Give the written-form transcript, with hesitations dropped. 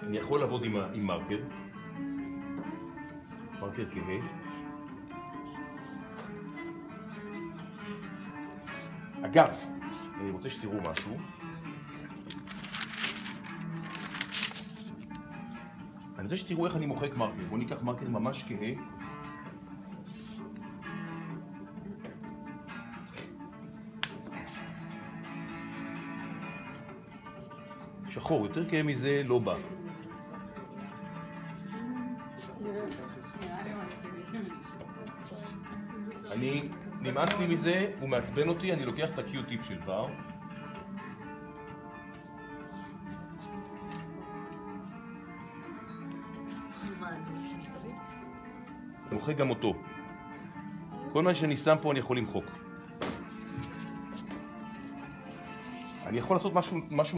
אני יכול לעבוד עם מרקר כהה. אגב, אני רוצה שתראו משהו. אני רוצה שתראו איך אני מוחק מרקר. בואו ניקח מרקר ממש כהה. שחור, יותר כהה מזה לא בא. נמאס לי מזה, הוא מעצבן אותי, אני לוקח את הקיו-טיפ של ור. אני מוחק גם אותו. כל מה שאני שם פה אני יכול למחוק. אני יכול לעשות משהו